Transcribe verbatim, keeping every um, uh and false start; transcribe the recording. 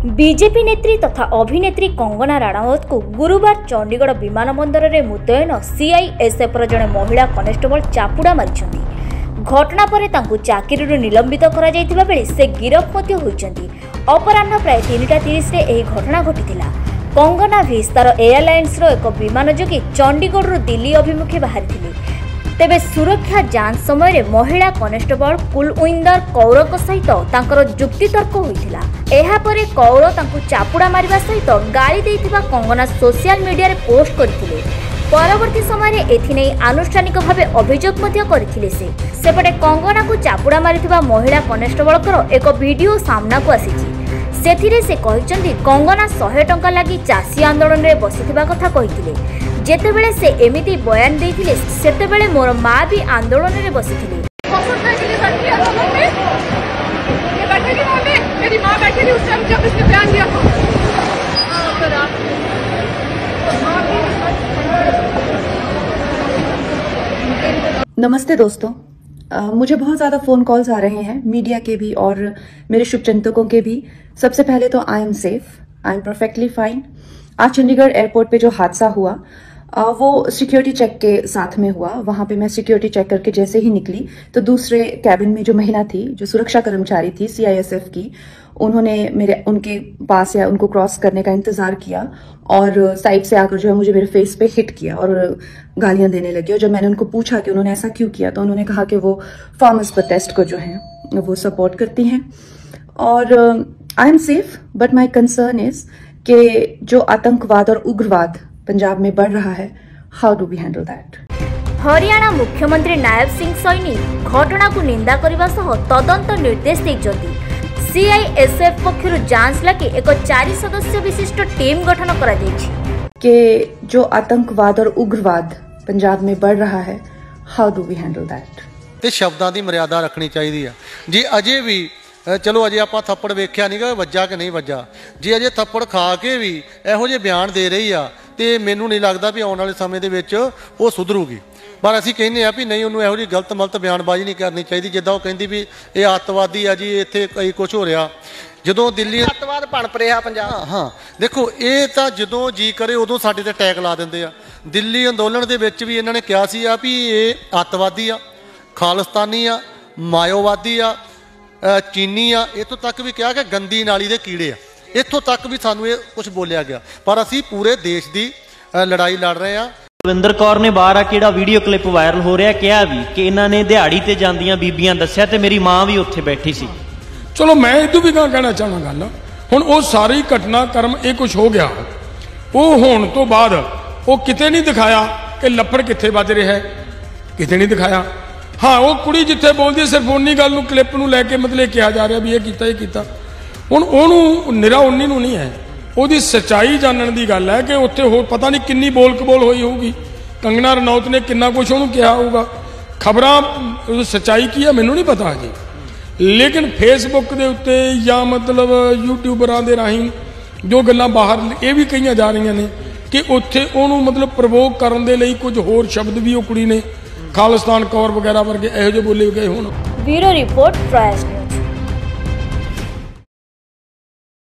BJP नेत्री तथा अभिनेत्री कंगना राणावत को गुरुवार चंडीगढ़ विमानबंदर में मुतयन सीआईएसएफ जड़े महिला कनेस्टेबल चापुड़ा मारी। घटना पर चाकरी निलंबित करा जायतिबा बेले से गिरफ होइचंती। अपराह्न प्राय तीनटा तीस रे घटना घटिथिला। कंगना विस्तार एयरलाइंस रो एक विमान जोगी चंडीगढ़ दिल्ली अभिमुखे बाहरी। तेबे सुरक्षा जांच समय महिला कनेस्टेबल कुलविंदर कौर सहित तांकर जुक्तितर्क होइथिला। एहा परे कौर तांकु चापुड़ा मारिबा सहित गाली देइथिबा कंगना सोशल मीडिया रे पोस्ट करथिले। परवर्ती समय एथिनै आनुष्ठानिक भावे अभियोग मध्य करथिले। से सेपटे कंगना को चापुड़ा मारिथिबा महिला कनेस्टेबल एक वीडियो सामना को आसीछि। सेथिरे से कहिचंदी कंगना सौ टंका लागि चासी आंदोलन रे बसिथिबा कथा कहिथिले। जेतेबेले से एमिति बयान देइथिले सेतेबेले मोर मां भी आंदोलन रे बसिथिले। मेरी मां बैठी थी उस टाइम जब इसने बयान दिया था। नमस्ते दोस्तों, आ, मुझे बहुत ज़्यादा फ़ोन कॉल्स आ रहे हैं, मीडिया के भी और मेरे शुभचिंतकों के भी। सबसे पहले तो I am safe, I am perfectly fine. आज चंडीगढ़ एयरपोर्ट पे जो हादसा हुआ आ, वो सिक्योरिटी चेक के साथ में हुआ। वहाँ पे मैं सिक्योरिटी चेक करके जैसे ही निकली तो दूसरे कैबिन में जो महिला थी, जो सुरक्षा कर्मचारी थी सीआईएसएफ की, उन्होंने मेरे उनके पास या उनको क्रॉस करने का इंतजार किया और साइड से आकर जो है मुझे मेरे फेस पे हिट किया और गालियां देने लगी। और जब मैंने उनको पूछा कि उन्होंने ऐसा क्यों किया तो उन्होंने कहा कि वो फार्मर्स प्रोटेस्ट को जो है वो सपोर्ट करती हैं। और I am safe but my concern is कि जो आतंकवाद और उग्रवाद पंजाब में बढ़ रहा है, how do we handle that. Haryana मुख्यमंत्री नायब सिंह सैनी घटना को निंदा करने सह तदंत निर्देश देइछन्ति। सीआईएसएफ पक्षरु जांच लगी एक चारि सदस्य विशिष्ट टीम गठन करा जायछि कि जो आतंकवाद और उग्रवाद पंजाब में बढ़ रहा है, how do we handle that. ते शब्दां दी मर्यादा रखनी चाहिए जी। अजे भी चलो अजे आप थप्पड़ वेख्या नहीं गा वज्जा कि नहीं वज्जा जी, अजे थप्पड़ खा के भी इहो जे बयान दे रही आ ते मैनूं नहीं लगता भी आने वाले समय दे विच वो सुधरूगी। पर असीं कहने आ भी नहीं, उन्होंने इहो जी गलत मलत बयानबाजी नहीं करनी चाहिए। जिद्दां वो कहंदी भी ये अतवादी आ जी, इत्थे कई कुछ हो रहा। जदों दिल्ली अतवाद पणप रिहा पंजाब। हाँ हाँ देखो, ये तो जदों जी करे उदों साडे ते टैग ला दिंदे आ। दिल्ली अंदोलन दे विच भी इन्हां ने कहा सी आ भी ये अतवादी आ, खालिस्तानी आ, मायोवादी आ, चीनी आ। इत्थों तक भी कहा कि गंदी नाली दे कीड़े आ। इत्थों तक भी सानूं ये कुछ बोलिया गया। पर असीं पूरे देश की लड़ाई लड़ रहे हैं। कुलविंदर कौर ने बाहर आके ਜਿਹੜਾ ਵੀਡੀਓ ਕਲਿੱਪ ਵਾਇਰਲ ਹੋ ਰਿਹਾ ਕਿਹਾ ਵੀ ਕਿ ਇਹਨਾਂ ਨੇ ਦਿਹਾੜੀ ਤੇ ਜਾਂਦੀਆਂ ਬੀਬੀਆਂ ਦੱਸਿਆ ਤੇ ਮੇਰੀ ਮਾਂ ਵੀ ਉੱਥੇ ਬੈਠੀ ਸੀ। ਚਲੋ ਮੈਂ ਇਹ ਤੋਂ ਵੀ ਗਾ ਕਹਿਣਾ ਚਾਹਣਾ ਗੱਲ, ਹੁਣ ਉਹ ਸਾਰੀ ਘਟਨਾ ਕਰਮ ਇਹ ਕੁਝ ਹੋ ਗਿਆ। ਉਹ ਹੋਣ ਤੋਂ ਬਾਅਦ ਉਹ ਕਿਤੇ ਨਹੀਂ ਦਿਖਾਇਆ ਕਿ ਲੱਫੜ ਕਿੱਥੇ ਵੱਜ ਰਿਹਾ ਹੈ, ਕਿਤੇ ਨਹੀਂ ਦਿਖਾਇਆ। ਹਾਂ, ਉਹ ਕੁੜੀ ਜਿੱਥੇ ਬੋਲਦੀ ਸਿਰਫ ਉਨੀ ਗੱਲ ਨੂੰ ਕਲਿੱਪ ਨੂੰ ਲੈ ਕੇ ਮਤਲਬ ਕਿਹਾ ਜਾ ਰਿਹਾ ਵੀ ਇਹ ਕੀਤਾ ਇਹ ਕੀਤਾ। ਹੁਣ ਉਹਨੂੰ ਨਿਰਾ ਉਨੀ ਨੂੰ ਨਹੀਂ ਹੈ, ਉਹਦੀ ਸੱਚਾਈ ਜਾਣਨ ਦੀ ਗੱਲ ਹੈ ਕਿ ਉੱਥੇ ਹੋ ਪਤਾ ਨਹੀਂ ਕਿੰਨੀ ਬੋਲ ਕਬੋਲ ਹੋਈ ਹੋਊਗੀ। ਕੰਗਨਾ ਰਣੌਤ ਨੇ ਕਿੰਨਾ ਕੁਛ ਉਹਨੂੰ ਕਿਹਾ ਹੋਊਗਾ। ਖਬਰਾਂ ਸੱਚਾਈ ਕੀ ਹੈ ਮੈਨੂੰ ਨਹੀਂ ਪਤਾ ਜੀ, ਲੇਕਿਨ ਫੇਸਬੁੱਕ ਦੇ ਉੱਤੇ ਜਾਂ ਮਤਲਬ ਯੂਟਿਊਬਰਾਂ ਦੇ ਰਾਹੀਂ ਜੋ ਗੱਲਾਂ ਬਾਹਰ ਇਹ ਵੀ ਕਹੀਆਂ ਜਾ ਰਹੀਆਂ ਨੇ ਕਿ ਉੱਥੇ ਉਹਨੂੰ ਮਤਲਬ ਪ੍ਰਵੋਕ ਕਰਨ ਦੇ ਲਈ ਕੁਝ ਹੋਰ ਸ਼ਬਦ ਵੀ ਉਹ ਕੁੜੀ ਨੇ ਖਾਲਿਸਤਾਨ ਕੌਰ ਵਗੈਰਾ ਵਰਗੇ ਇਹੋ ਜਿਹੇ ਬੋਲੇ ਗਏ ਹੋਣ। Bureau report tryst.